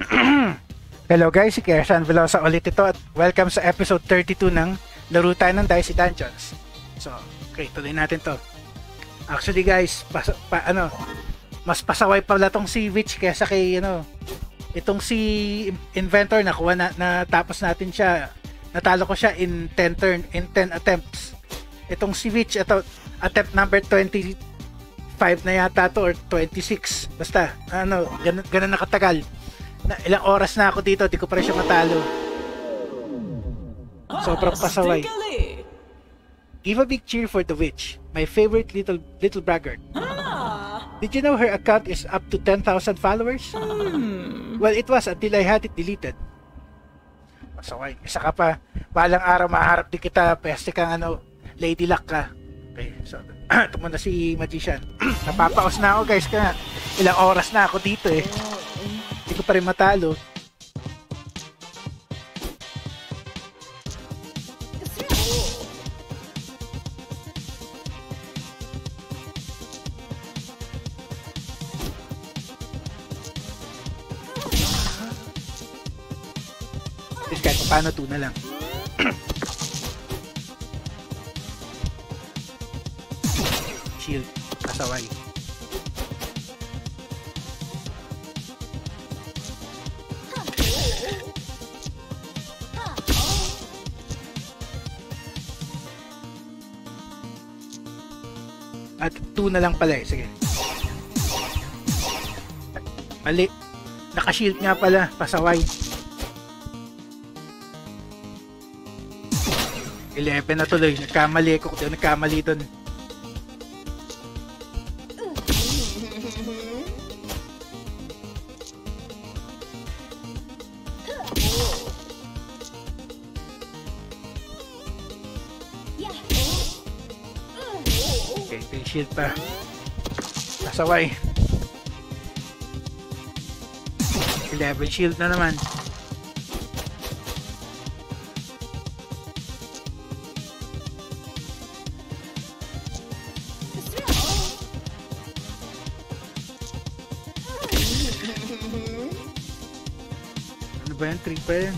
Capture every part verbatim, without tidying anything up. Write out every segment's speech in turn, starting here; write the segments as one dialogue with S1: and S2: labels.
S1: Hello guys, si Kersan Velosa ulit ito at welcome sa episode thirty-two ng Laro tayo ng Dicey Dungeons. So, okay, tuloy natin to. Actually guys, pas, pa, ano, mas pasaway pala tong si Witch kaysa kay, ano, itong si Inventor, nakuha na, natapos natin siya, natalo ko siya in ten turn, in ten attempts. Itong si Witch, ito, attempt number twenty-five na yata to or twenty-six. Basta, ano, ganun, ganun nakatagal. Na, ilang oras na ako dito, di ko pa rin siya matalo. Sobrang pasaway. Give a big cheer for the Witch, my favorite little little braggart. Did you know her account is up to ten thousand followers? Well, it was until I had it deleted. Pasaway. Isa ka pa, balang araw maharap din kita, peste kang ano, lady luck ka. Okay, so, ito muna si Magician. Napapaos na ako guys, kaya ilang oras na ako dito eh. Hindi ko pa rin matalo. This kahit paano two na lang. Shield, kasaway. At two na lang pala eh. Sige. Mali. Naka-shield nga pala. Pasaway. eleven na tuloy. Nagkamali ko. Nagkamali dun. Shield pa. Pasaway. eleven shield na naman. Ano ba yan? three pa yan.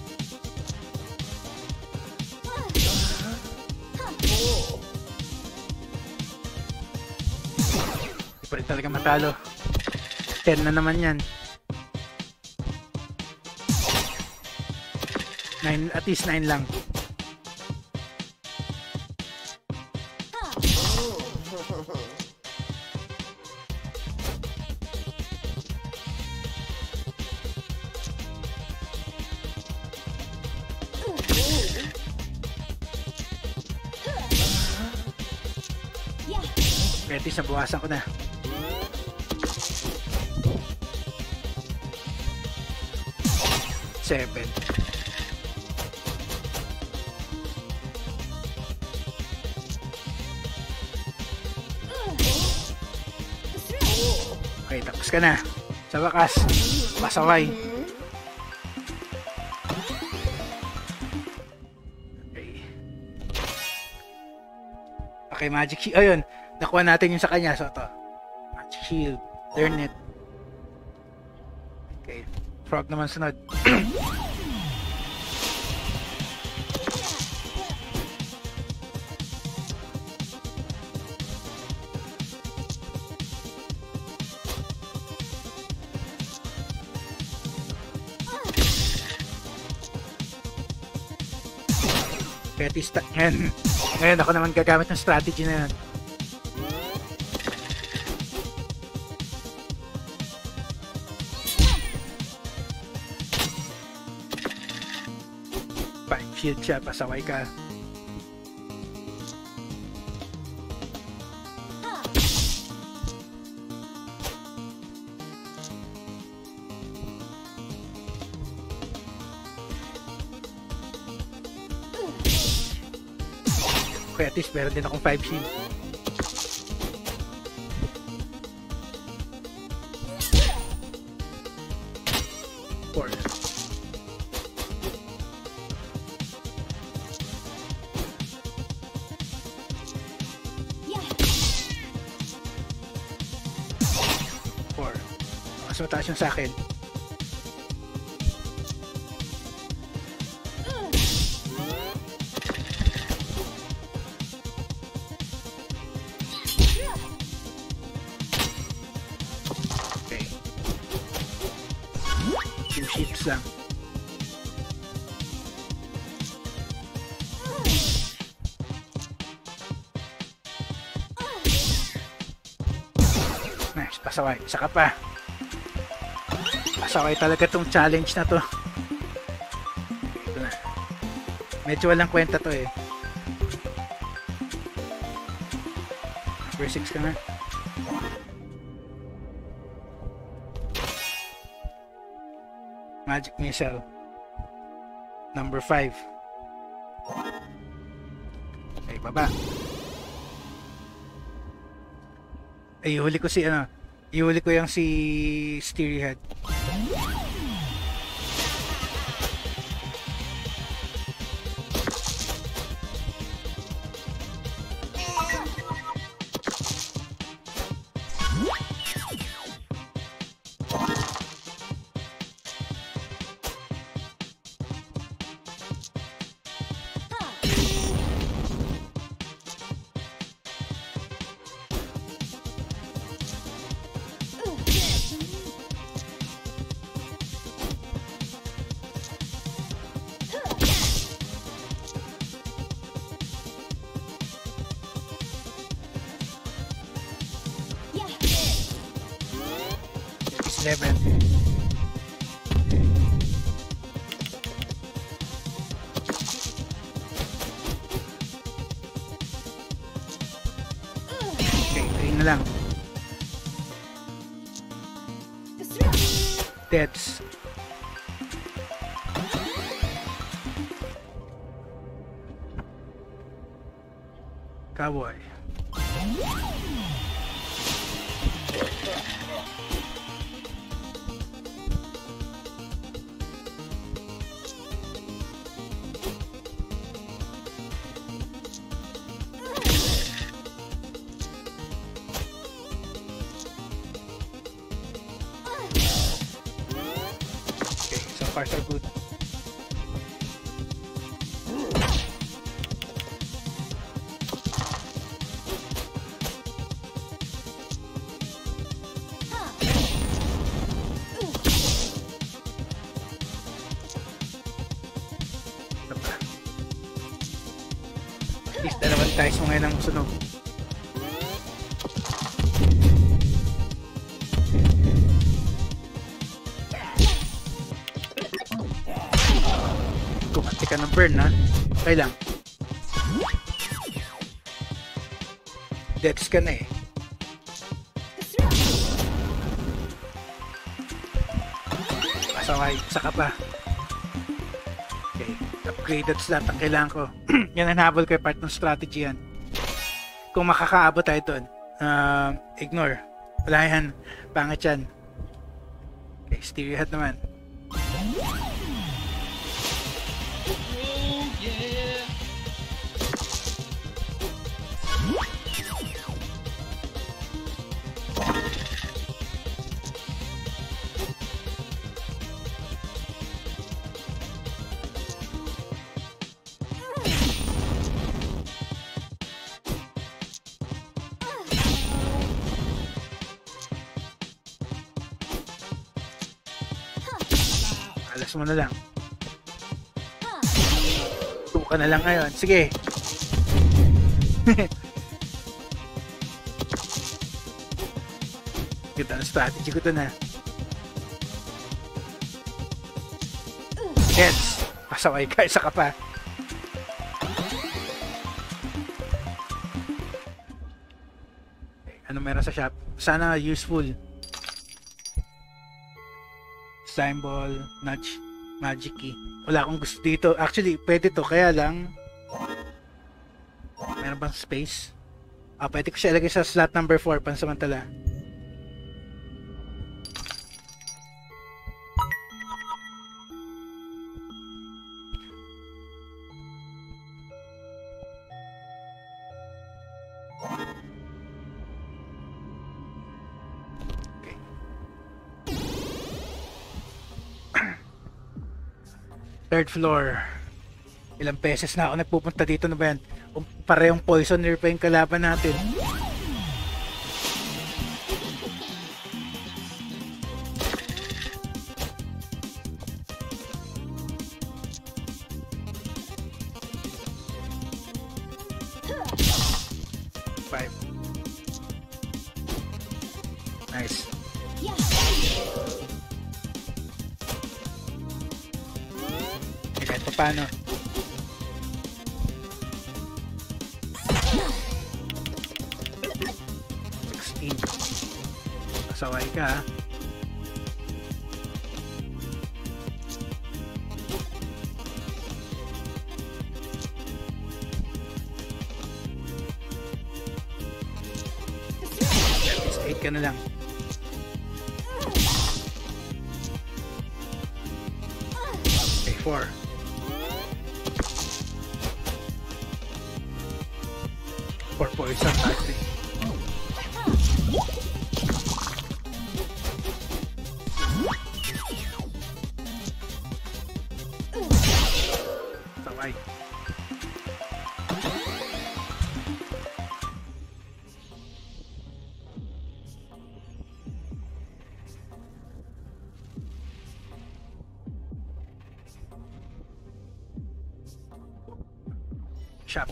S1: Pa rin talaga matalo. ten na naman yan. nine, at least nine lang. Kaya at least nabuwasan ko na. seven. Okay, tapos ka na. Sa wakas, pasaway. Okay. Okay, magic shield. Ayun, nakuha natin yung sa kanya. So, ito. Magic shield. Learn it. Okay. Frog naman sunod. Kaya tista ngayon, ngayon ako naman gagamit ng strategy na yun. Shield siya, pasaway ka. Okay, at least meron din akong five shield. four. Mas mataas yung sa akin. sheets lang. Nice, pasaway. Isa ka pa. Pasaway talaga tong challenge na to. Ito na. Medyo walang kwenta to eh. Number six ka na. Magic Missile. Number five. Okay, baba. Ay, ihuli ko si ano. Ihuli ko yung si Steerhead. eleven. Okay, three na lang. Deaths. Cowboy. Far so good. At least dalawang tayo so ngayon ang sunog. Kumati ka ng burn, ha? Okay lang. Deaths ka na eh. Pasaway, saka pa. Okay, upgraded slot ang kailangan ko. Yan ang habol ko, part ng strategy yan. Kung makakaabot tayo doon, uh, ignore. Wala yan, pangit yan. Okay, Steerhead naman. Alas mo na lang. two ka na lang ngayon. Sige. Ganda ang strategy ko ito na. Heads. Pasaway ka. Isa ka pa. Okay, ano meron sa shop? Sana useful. Slime ball, nudge, magic key. Wala akong gusto dito. Actually, pwede to. Kaya lang, meron bang space? Ah, pwede ko siya ilagay sa slot number four pansamantala. Third floor. Ilang beses na ako nagpupunta dito na ba yan? Um, parehong poisoner pa yung kalaban natin. Kahit pa paano. sixteen. Pasaway ka ha. eight ka na lang. Okay, four. four poison actually. Saway. Shop.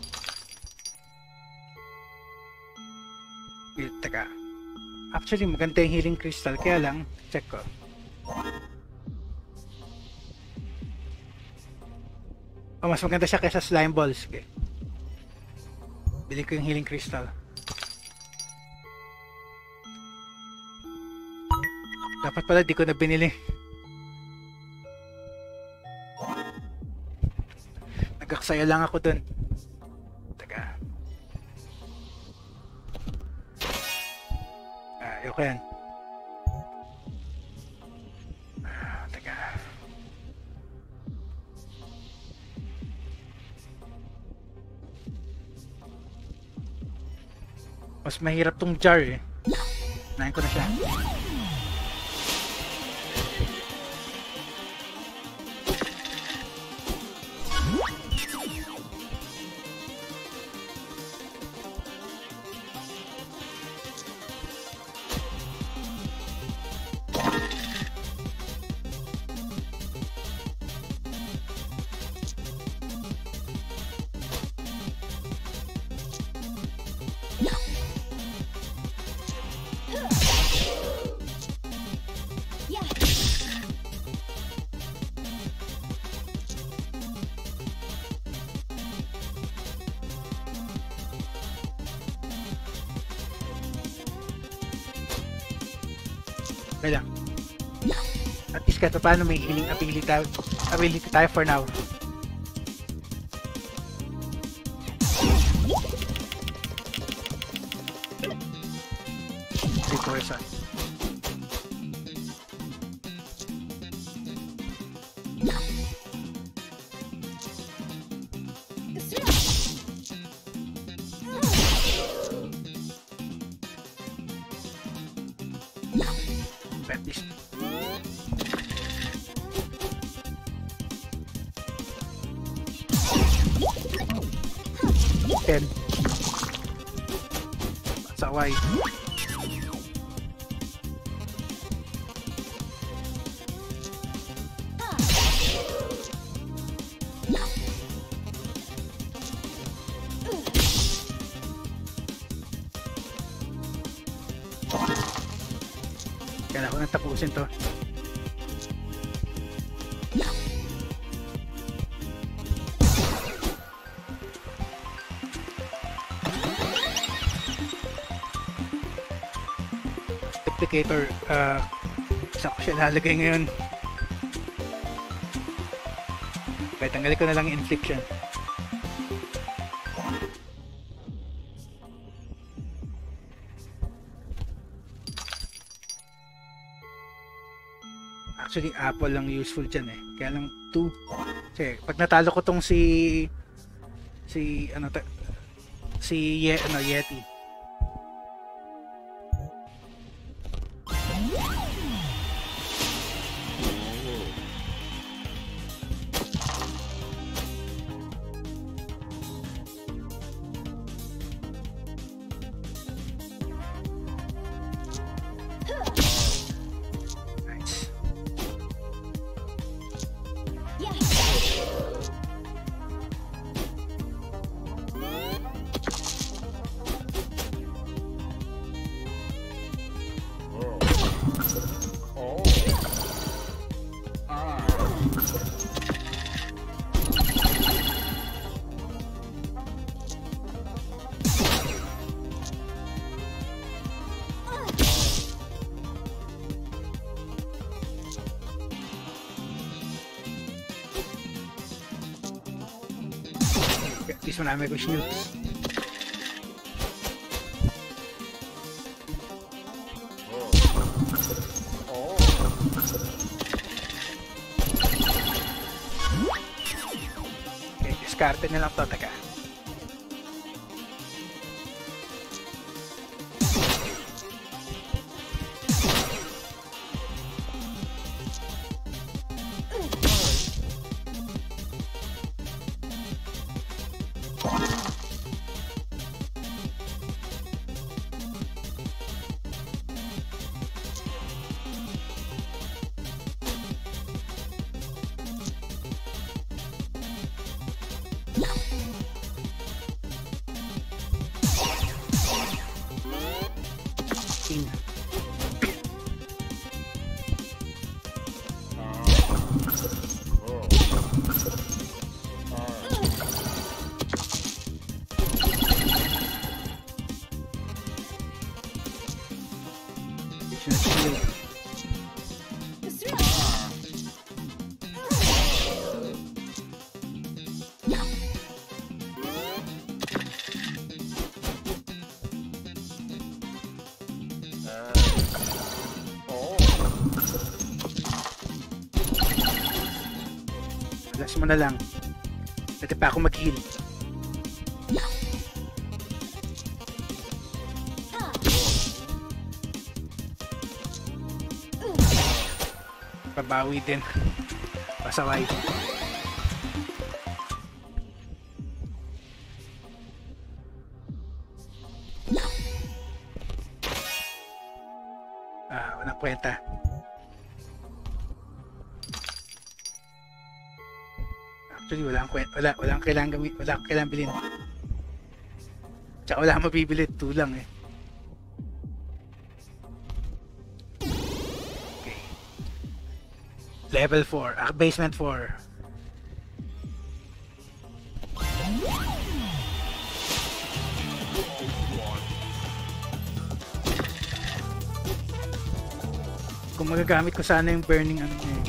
S1: Eh, teka. Actually, maganda yung healing crystal. Kaya lang, check ko. Oh, mas maganda siya kaysa slime balls. Okay. Bili ko yung healing crystal. Dapat pala di ko na binili. Nagaksaya lang ako dun. Teka. Ah, ayoko yan. Ah, teka. Mas mahirap tong jar eh. Nahin ko na siya. Okay lang. At least kahit paano may healing ability tayo, ability tayo for now. Three poison. At least ten. Saway. Kailangan ko nang tapusin to. Duplicator, uh, saan ko siya lalagay ngayon? Okay, tanggalin ko na lang yung infliction. Actually, apple lang useful dyan eh. Kaya lang two. Kasi pag natalo ko tong si si ano ta, si Ye, ano, Yeti. At least marami ko snoots. Okay, diskarte na lang to. Taka. Last mo na lang. Pwede pa ako mag-heal. Pabawi din. Pasaway. Ah, walang kwenta. Actually, wala akong wala, wala akong kailangan gawin, wala akong kailangan bilhin. Tsaka wala akong mabibili, two lang eh. Okay. Level four, ah, basement four. Kung magagamit ko sana yung burning ano eh.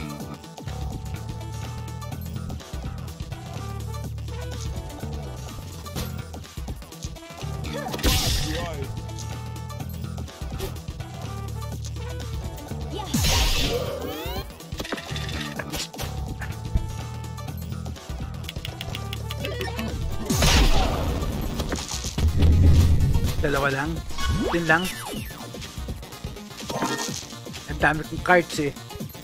S1: Dalawa lang. Yun lang. Ang dami kong cards eh.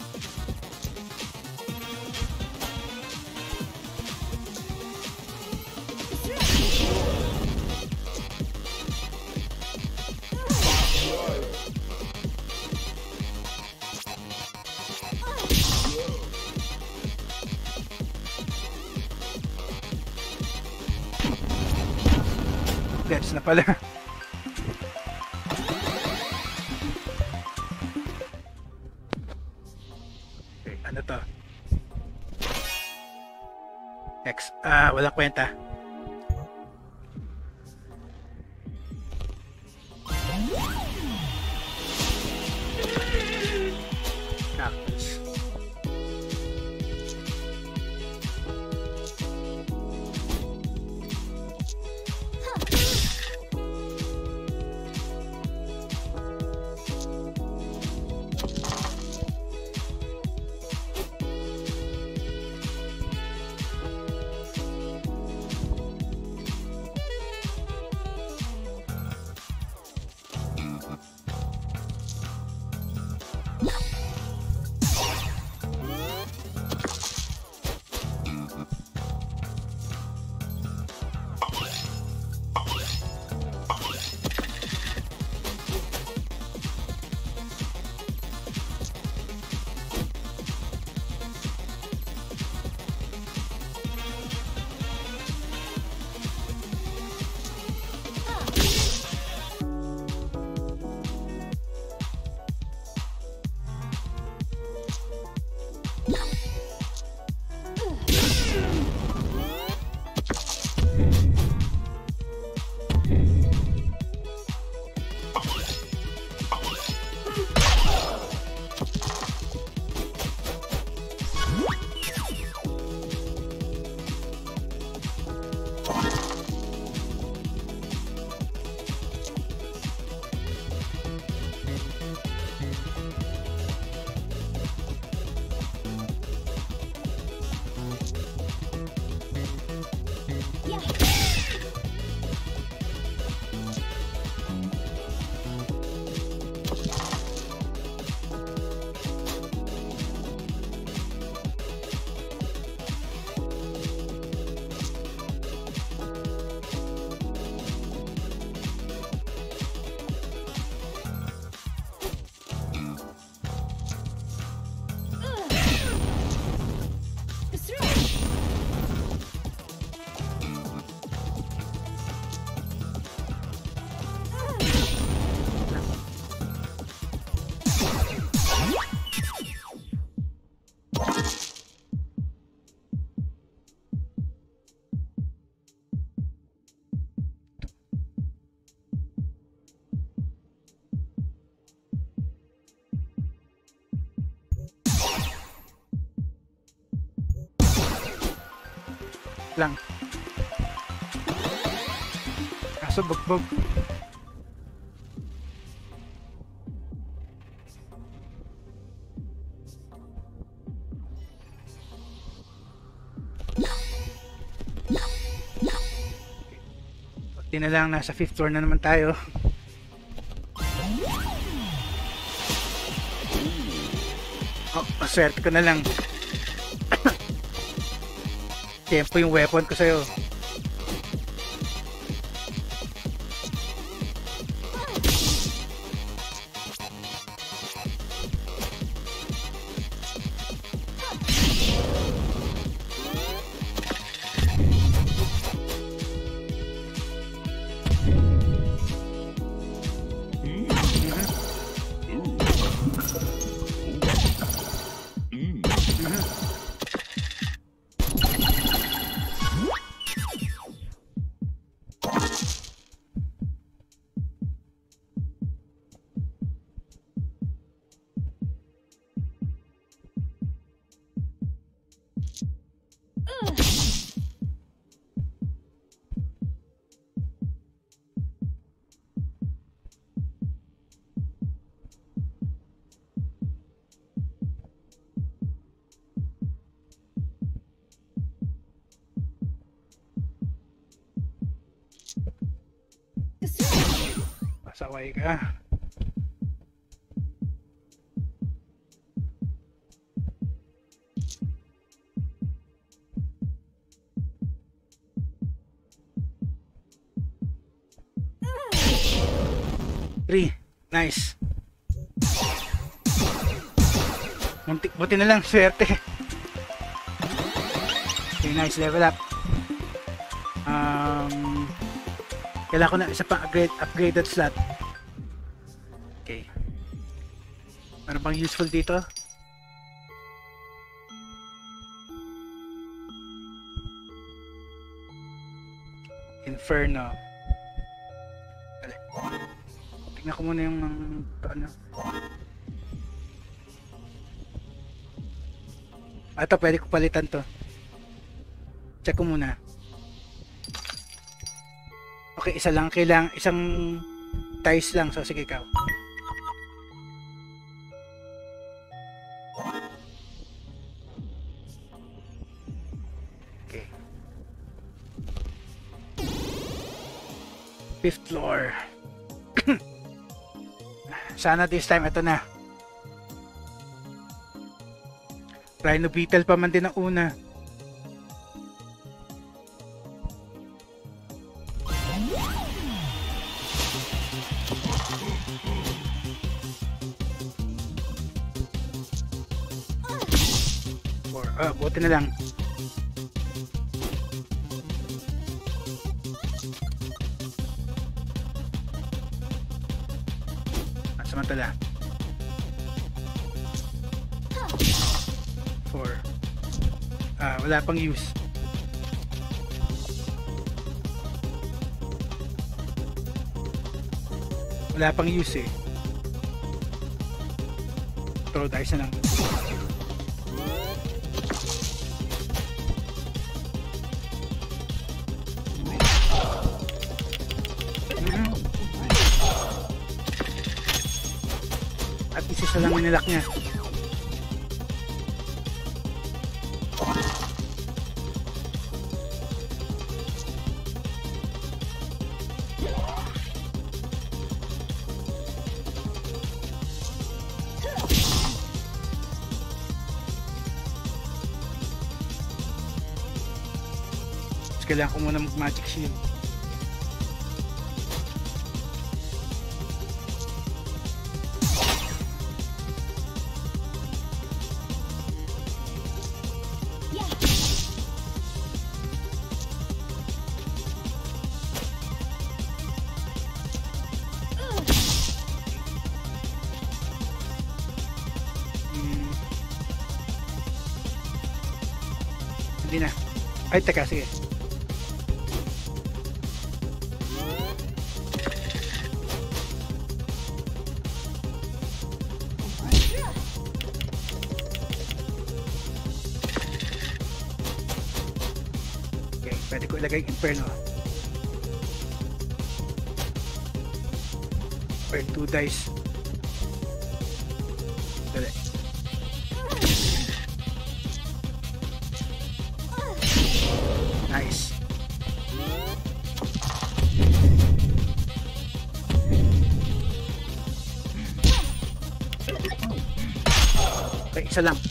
S1: Gets na pala. Ano to? X. Ah, walang kwenta. Cactus. lang. Kaso bugbog. Pati na lang, nasa fifth floor na naman tayo. Oh, maswerte ko na lang. Tempo yung weapon ko sa'yo. Pasaway ka. Three. Nice. Muntik, buti na lang, swerte. Okay, nice, level up. Um, kailangan ko na isa pang upgrade, upgraded slot. Okay. Ano bang useful dito? Inferno. Dali. Tignan ko muna yung ano. Ito, pwede ko palitan to. Check ko muna. Okay, isa lang. Kailangan, isang tiles lang. So, sige ikaw. Okay. Fifth floor. Sana this time, ito na. Rhino Beetle pa man din ang una. Or, ah, buti na lang. Ah, samantala. Four. Ah, wala pang use. Wala pang use eh. Throw dice na lang. Mm-hmm. At isa lang nilak niya. kailangan ko muna mag magic shield. Hindi na. Ay, teka, sige. Okay, pwede ko ilagay Inferno. Or two dice. Dali. Nice. Okay, isa lang.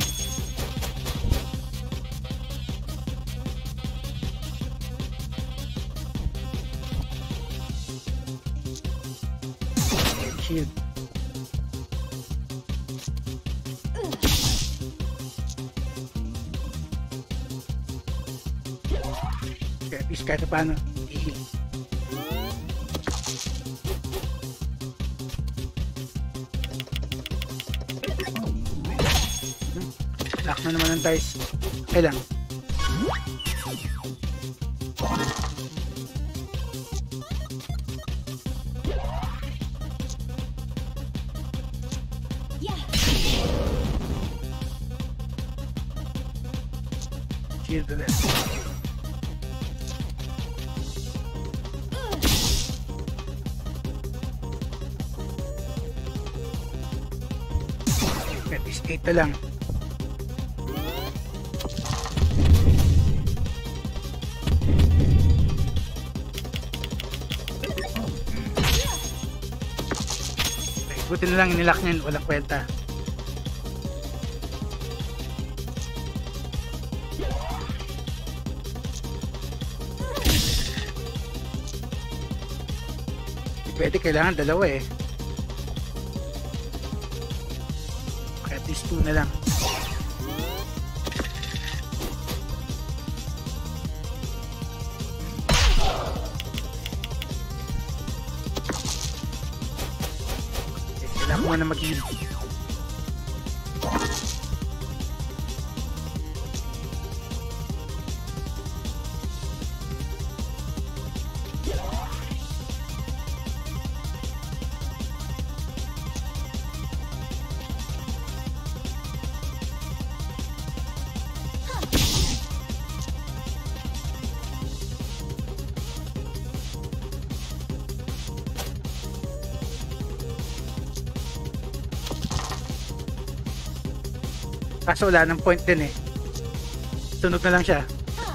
S1: Shield. At least kahit paano i-heal. Lock na naman ang dice. Okay lang. Shield ulit. At least eight na lang. Okay, buti na lang nilak niyan, walang kwenta. Pwede, kailangan dalawa eh. At least two na lang. Okay, kailangan mo na mag-heal. Kaso wala ng point din eh. Tunog na lang siya.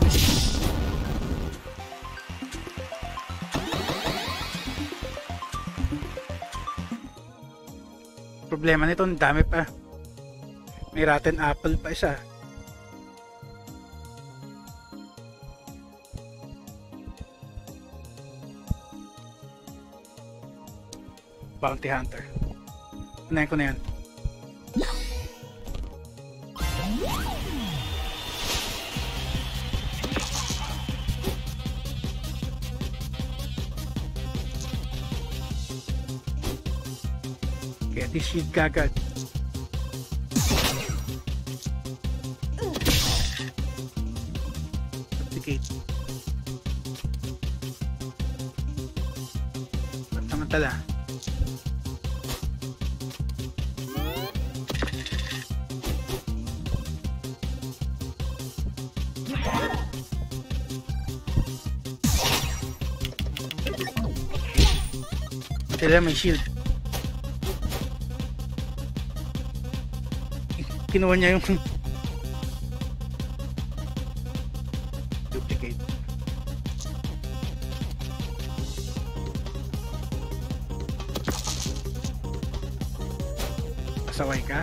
S1: Problema nito, ang dami pa. May rotten apple pa isa. Bounty Hunter. Unahin ko na yan. Get this shit kagad. Duplicate. Samantala. Tila may shield. Kinuha niya yung duplicate. Pasaway ka?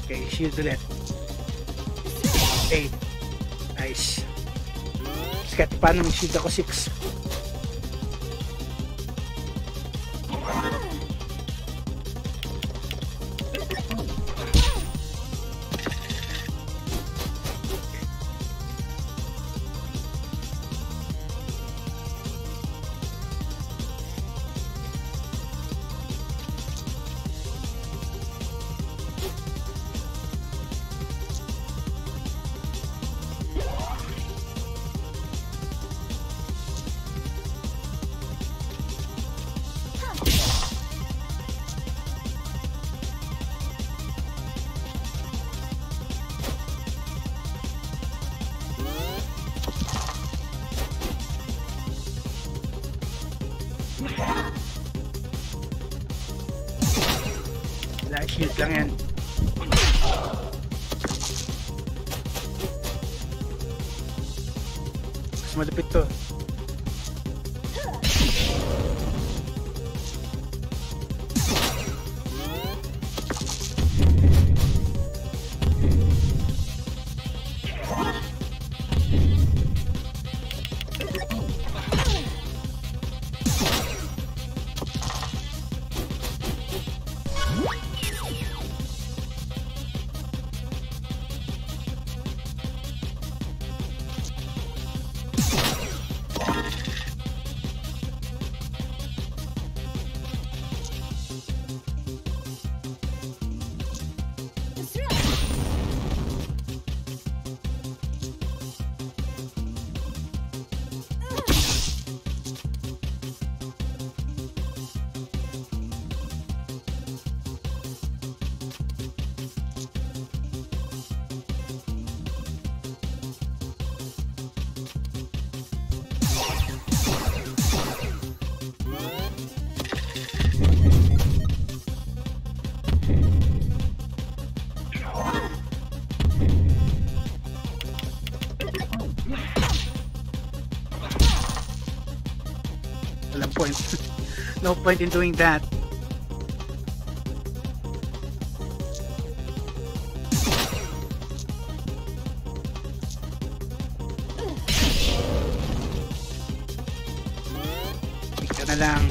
S1: Okay, shield ulit. eight. Nice. Skat, paano mag-shield ako? six. Wala, shield lang yan. Mas malapit to. Walang point. No point in doing that. Ika na lang.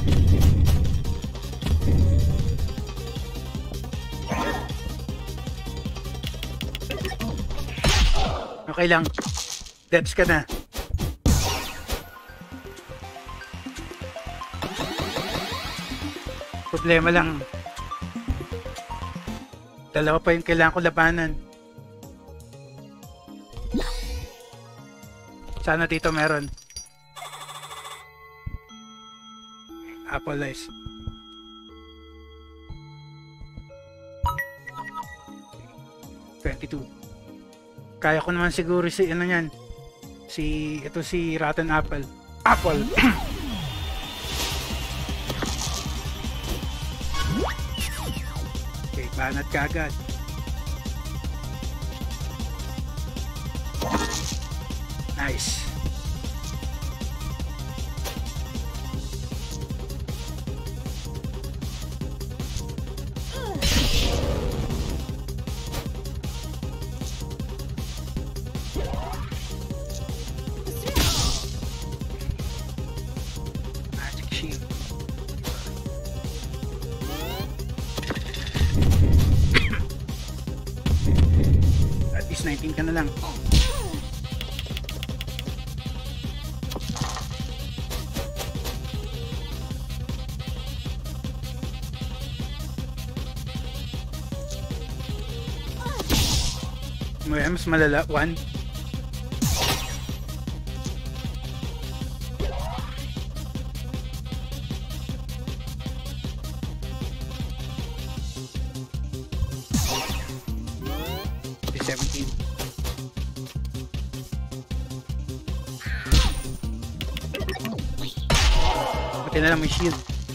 S1: Okay lang. Debs ka na. Problema lang, dalawa pa yung kailangan ko labanan. Sana dito meron. Apple Ice. twenty-two. Kaya ko naman siguro si ano yan. Si ito si Rotten Apple. Apple. Banat ka agad. Nice. Magic shield. nineteen ka na lang. Mas malala, one. seventeen. Pati na lang may shield.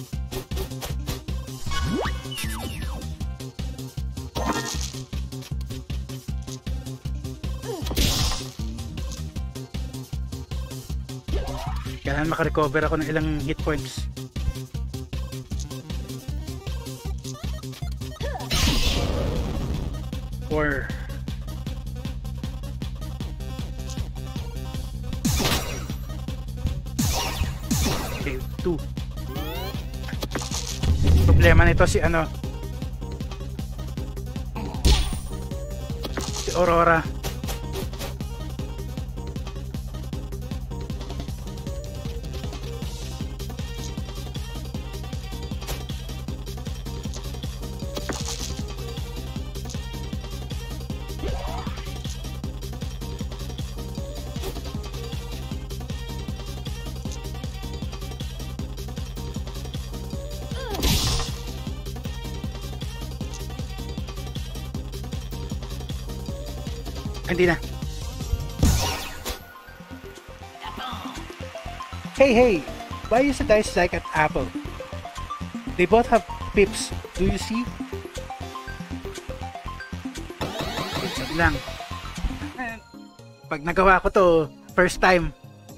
S1: Kailangan makarecover ako ng ilang hit points. four. Okay, two. Problema nito si ano, si Aurora. Hindi na. Hey, hey! Why is the dice like an apple? They both have pips. Do you see? Sabi lang. Pag nagawa ko to, first time.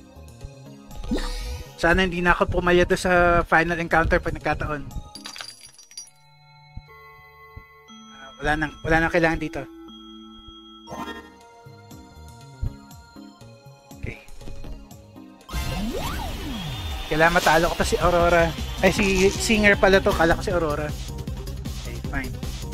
S1: Sana hindi na ako pumaya doon sa final encounter pag nagkataon. Uh, wala nang, wala nang kailangan dito. Kailangan matalo ko pa si Aurora. Ay, si Singer pala to. Kala ko si Aurora. Okay, fine.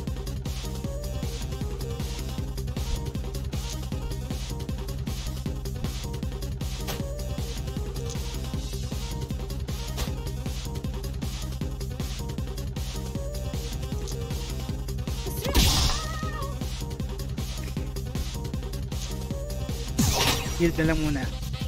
S1: Heal na lang muna.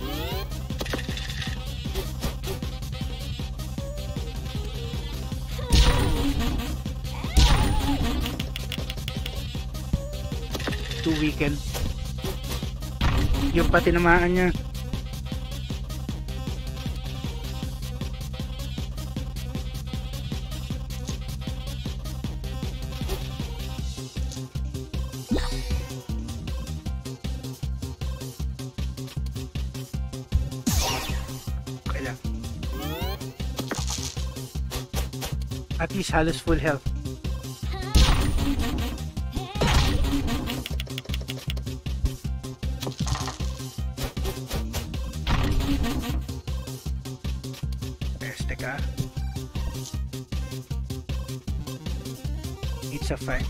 S1: Two weekend. Yung pati namaan niya. Okay lang. At least halos full health. It's a fight.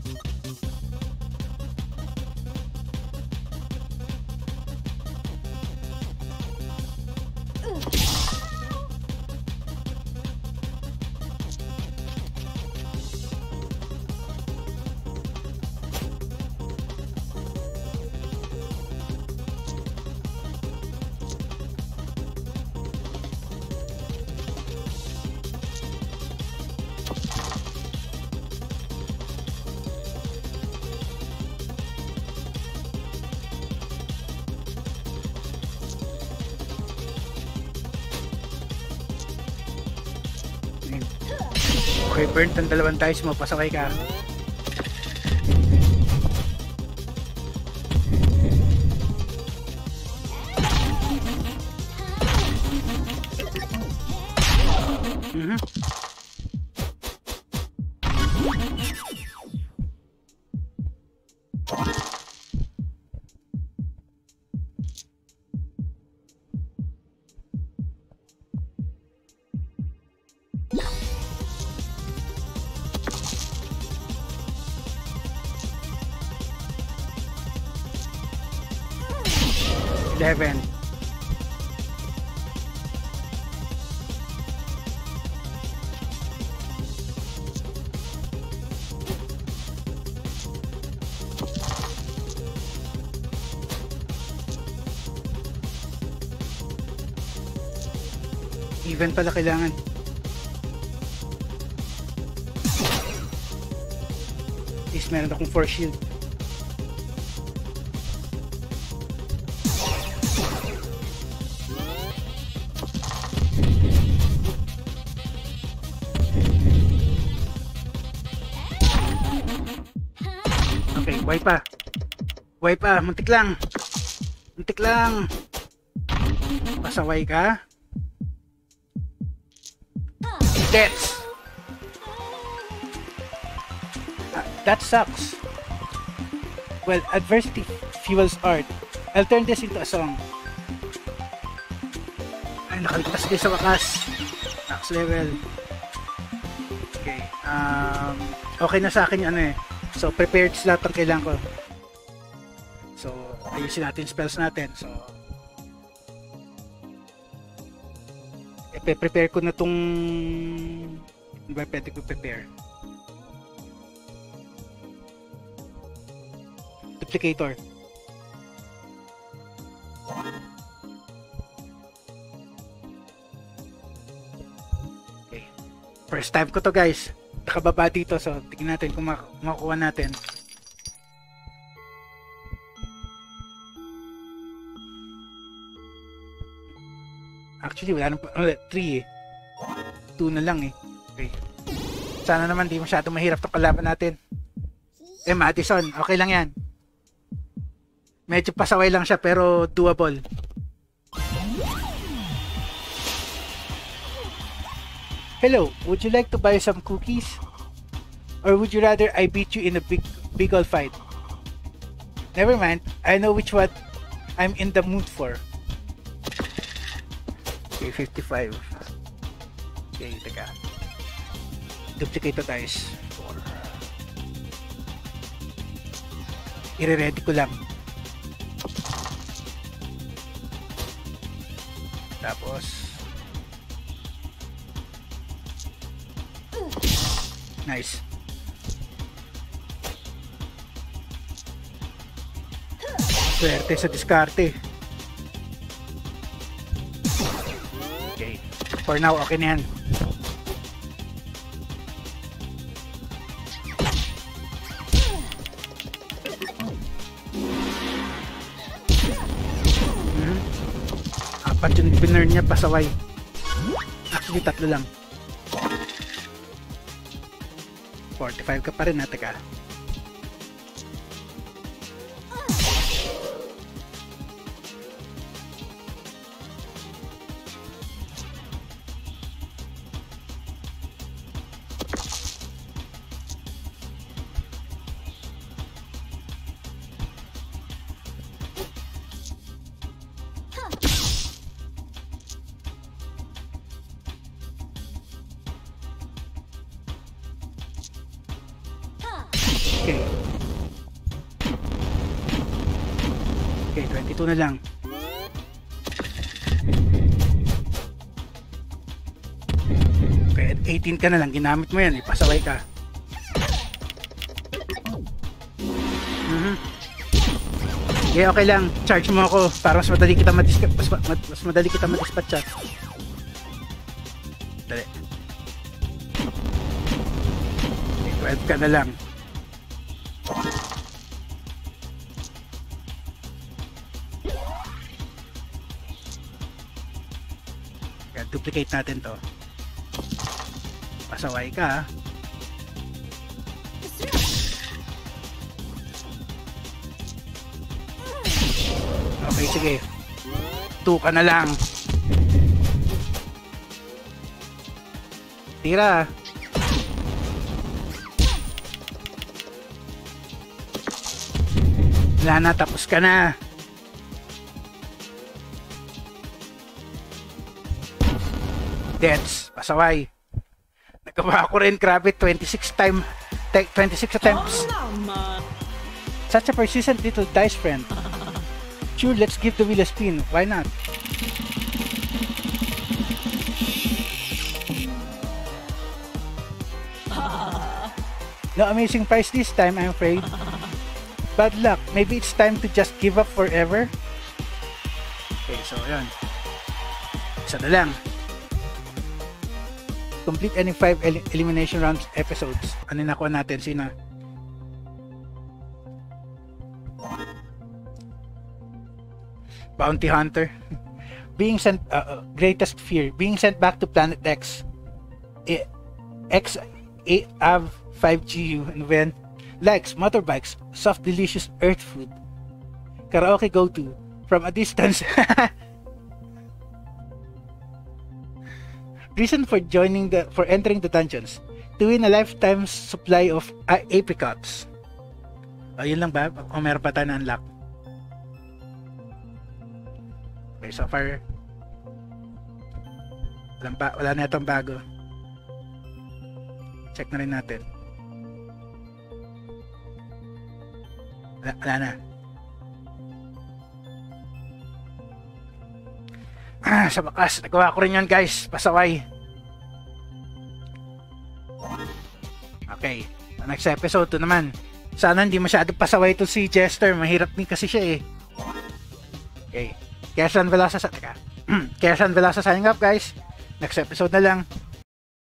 S1: Okay, burn ang dalawang dice mo, pasakay ka. Mhm. Eleven. Even pala kailangan. At least meron akong four shield. Okay, wipe pa. Wipe pa, muntik lang. Muntik lang. Pasaway ka. Deaths. Uh, that sucks. Well, adversity fuels art. I'll turn this into a song. Ay, nakaligtas din sa wakas. Max level. Okay. Um, okay na sa akin yung ano eh. So, prepared slot ang kailangan ko. So, ayusin natin spells natin. So, i-prepare ko na tong ano ba pwede ko prepare? Duplicator. Okay. First time ko to guys. Nakababa dito. So, tingnan natin kung mak makuha natin. Actually, wala nang three eh. two na lang eh. Okay. Sana naman di masyadong mahirap to kalaban natin. Eh, Madison. Okay lang yan. Medyo pasaway lang siya pero doable. Hello, would you like to buy some cookies? Or would you rather I beat you in a big big old fight? Never mind, I know which one I'm in the mood for. Okay, fifty-five. Okay, teka. Duplicate to dice. four. I-ready ko lang. Tapos nice. Swerte sa diskarte. Okay. For now, okay na yan. Hmm. Apat yung winner niya, pasaway. Actually, tatlo lang. forty-five ka pa rin, ha? Teka. Okay. Okay, twenty-two na lang. Okay, eighteen ka na lang. Ginamit mo yan. Ipasaway ka. Mm-hmm. Okay, okay lang. Charge mo ako para mas madali kita madis mas, mas, mas madali kita madispatcha. Dali. Okay, twelve ka na lang. Duplicate natin to. Pasaway ka. Okay, sige. two ka na lang. Tira. Wala na, tapos ka na. Deaths, pasaway. Nagawa ko rin, grabe, twenty-six time, twenty-six attempts. Such a persistent little dice friend. Sure, let's give the wheel a spin. Why not? No amazing price this time, I'm afraid. Bad luck. Maybe it's time to just give up forever. Okay, so yan. Isa na lang. Complete any five el elimination rounds episodes. Ano nakuha natin? Sino? Bounty Hunter. Being sent, uh, greatest fear. Being sent back to Planet X. E X A V five G U. And then, likes, motorbikes, soft delicious earth food. Karaoke go-to. From a distance. Reason for joining the for entering the dungeons to win a lifetime supply of uh, apricots. O, yun lang ba? O meron pa tayo na unlock? Okay, so far, wala, ba, wala na itong bago. Check na rin natin. Wala, wala na. Ah, sa bakas, nagawa ko rin yun guys. Pasaway. Okay, next episode to naman. Sana hindi masyado pasaway to si Jester. Mahirap din kasi siya eh. Okay. Quezon Velosa sa... Teka. Quezon Velosa signing up guys. Next episode na lang.